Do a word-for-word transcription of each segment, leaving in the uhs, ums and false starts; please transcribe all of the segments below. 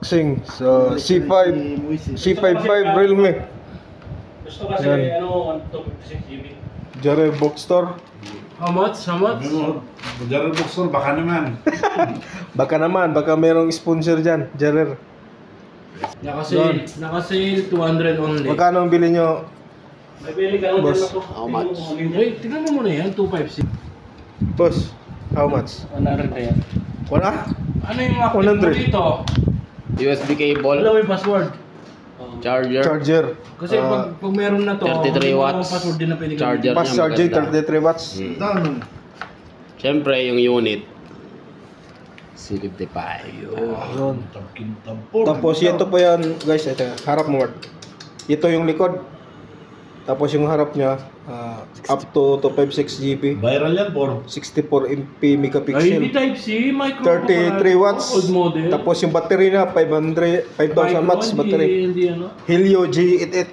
unboxing sa C five C fifty-five Realme. Gusto kasi Yan. ano, two fifty-six G B. Jarrell Bookstore. How much? How much? Jarrell Bookstore, baka naman. Baka naman, baka merong sponsor dyan, Jarrell. Naka-sale, naka-sale two hundred only. Magkano ang bili nyo? May bili ka lang Boss, dyan ako. how much? Wait, tignan mo muna yan, two fifty-six. Boss, how much? one hundred na yan. Wala? Ano yung active one mo hundred. dito? U S B cable, Wala mo yung password. charger, Charger. Kasi Ah, pag, pag meron na to, thirty-three may mga watts. password din na pwede ka Charger. fast niya, charging, maganda. thirty-three watts. Hmm. Dami. Siyempre, yung unit. C fifty-five. Yun. Tabkin-tampor. Tapos ito po yan, guys, ito, harap mo. Mark. Ito yung likod. Tapos yung harap niya, ah, up to two fifty-six G B, Viral yan, por. sixty-four M P Ay, hindi megapixel, type C, micro. thirty-three watts. Old model. Tapos yung battery na five hundred, five thousand watts Micro, battery. Hindi, hindi ano. Helio G eighty-eight.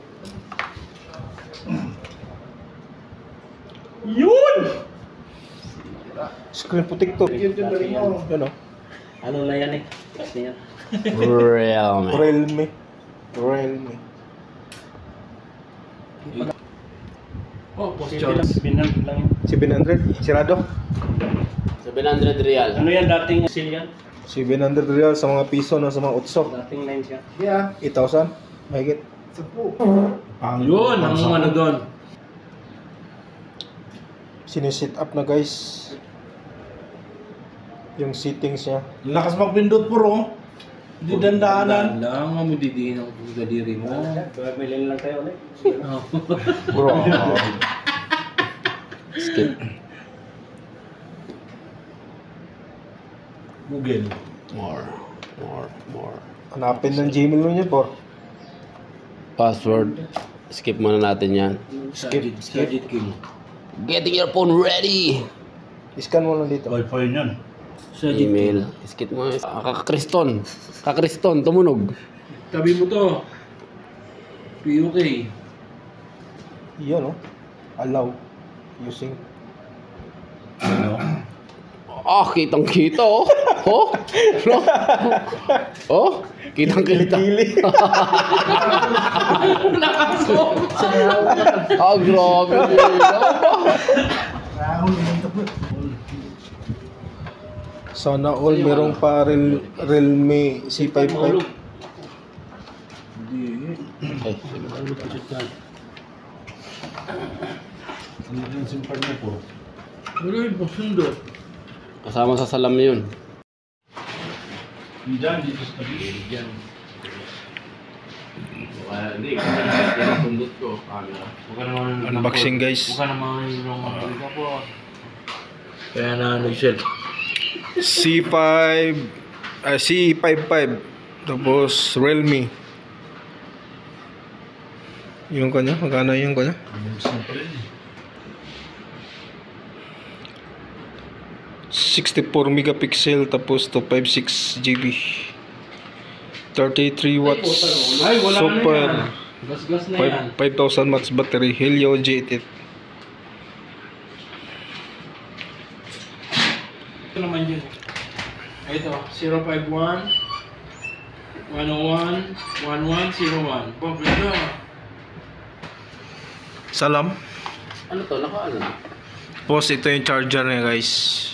Yun! Screen putik to. Yun o. Ano na yan eh? Kasi yan. Realme. Realme. Realme. Oh, post charge. seven hundred lang yun. seven hundred. Sirado. seven hundred real. Ano yan, dating seal yan? seven hundred real sa mga piso na sa mga utso. Dating nine siya. Yeah. eight thousand. Mahigit. Pang Yun, ang ano doon. Sinisit up na, guys. Yung settings niya. Lakas mag-pindot, por, oh. Hindi dandaanan. lang, mo didiin ang gadiri mo. Bumili lang tayo ulit. Bro. Skip. Google. More. More. More. Hanapin ng Gmail mo niya, por. Password. Skip muna natin yan. Skip. Skip king. Getting your phone ready. Scan mo lang dito. Wi-Fi yan. Email. Skip mo. Ah, Kakriston. Kakriston. Tumunog. Tabi mo to. P U K. Yun, oh. Allow. Using. Ano? Ah, kitang kita oh. Oh? No? Oh? Kitang kita. Kili. Ah, grabe. Sana all merong pa Real, Realme C fifty-five. Ay, Ano yung simpan niya, por? Wala yung pasundot. kasama sa salam yun. Diyan, dito sa tabi. Diyan. Hindi, kasi yung sundot ko. Camera. Huwag ka naman... Unboxing, guys. Huwag ka naman yung mga po. Kaya na ano yung cell. C five, ah, C fifty-five. Tapos Realme. Yung kanya, magkano yung kanya? sixty-four megapixel tapos two fifty-six G B. thirty-three watts. Ay, wala Super. na yan. Gas-gas na yan. five thousand watts battery. Helio G eighty-eight. Ito naman yun. Ito, zero five one, one oh one, one one zero one. Bob, ito. Salam. Ano to? Naka ano? Tapos ito yung charger niya, guys.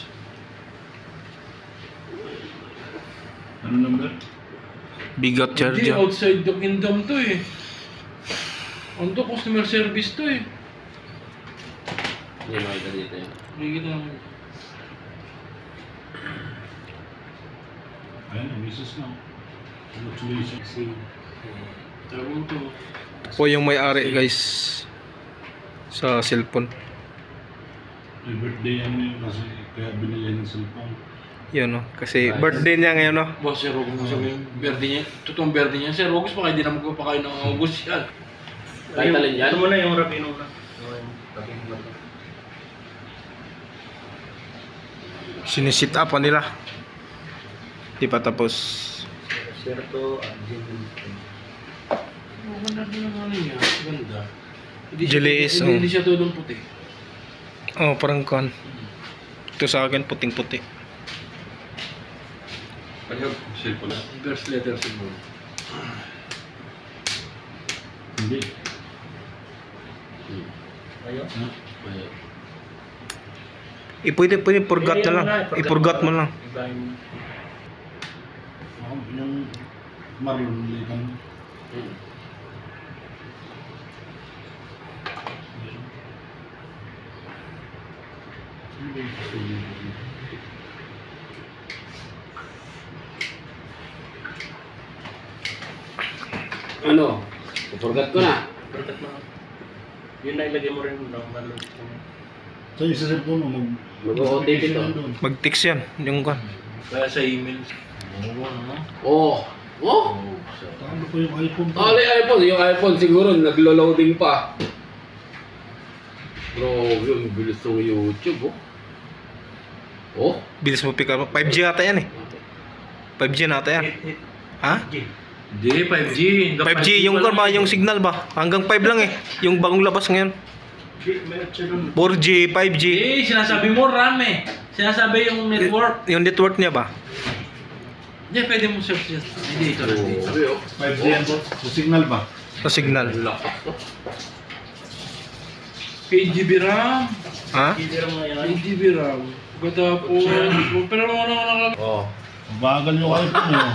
Ano number? Bigat Hindi, charger. outside the kingdom to eh. On to, customer service to eh. Hindi makita dito yun. Nakikita naman. Ayun, misis na. Fluctuation. Si... Tawag to. Po yung may-ari, guys, sa cellphone. May birthday yan yun kasi kaya binili ng cellphone. Yun, no? Kasi birthday niya ngayon, no? Boss, Sir Rogos mo sabihin, birthday niya, totoong birthday niya. Sir Rogos, baka hindi na magpapakain ng August yan. Kahit alin yan? Ito muna yung rapino na. Sinisit up pa nila. Di pa tapos. Sir to, Maganda din ang ano niya, ganda. Hindi siya- Julius, Hindi, oh. hindi siya tulong puti. Oh, parang kon. Ito sa akin puting-puti. Kaya cellphone. First letter siguro. Hindi. Ayaw? Ha? Ayun. Eh, pwede, pwede, forgot na lang. I-forgot mo lang. Ibahin mo. Ako, yung Marlon Likan. Hmm. Sino ba yung pasulit? Ano? Forgot ko na. Forgot mo. Yun na ilagay mo rin ng malo. So yung sa cellphone mo, mag... Mag-O T P to. doon. Mag-text yan. Yung kan. Kaya sa email. Oo, ano? Oh! Oh! Talo ko yung iPhone. to. Oh, yung iPhone. Yung iPhone siguro naglo-loading pa. Bro, yung bilis ng YouTube, oh. Oh? Bilis mo pick up. five G ata yan eh. five G na ata yan. Ha? Hindi, five G. Hanggang five G, yung kan ba, yung signal ba? Hanggang five lang eh. Yung bagong labas ngayon. four G, five G. Eh, sinasabi mo RAM eh. Sinasabi yung network. Yung network niya ba? Hindi, pwede mo search yun. Hindi, ito lang dito. Sabi, oh. five G yan po. Sa signal ba? Sa signal. Ang lakas, oh. eight G B RAM. Ha? eight G B RAM. Pagkatapos, pero mo na lang. Oh. Bagal yung iPhone mo.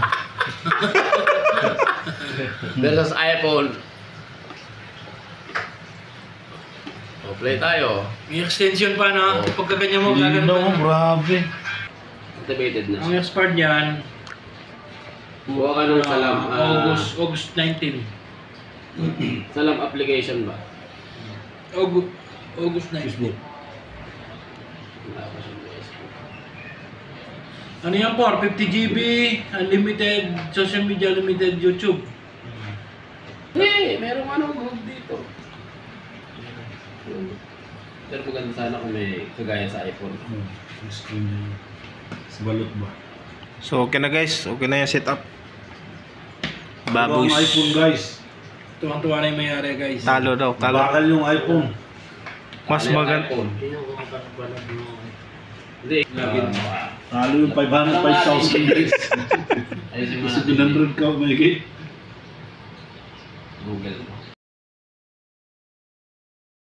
Versus iPhone. Oh, play tayo. May extension pa na. Oh. Pagkaganyan mo, Hindi gaganda. daw, grabe. Activated na Ang siya. expired niyan, Buha ka ng salam. ah, ah, August, August nineteen. salam application ba? August, August nineteen. Wala pa siyang Facebook. Ano yan po? fifty G B, unlimited social media, unlimited YouTube. Hey, merong ano group dito. Pero maganda sana kung may kagaya sa iPhone. Hmm, yung screen niya. Sa balot ba? So, okay na guys. Okay na yung setup. Talo Baboy. ang iPhone guys. Tuwang-tuwa na yung mayari guys. Talo daw, talo. Bagal yung iPhone. Mas Ano yung maganda. iPhone? Hindi. Ah, Talo yung five hundred, five thousand guys. ayusin mo Kasi natin. one hundred ka, may Google mo.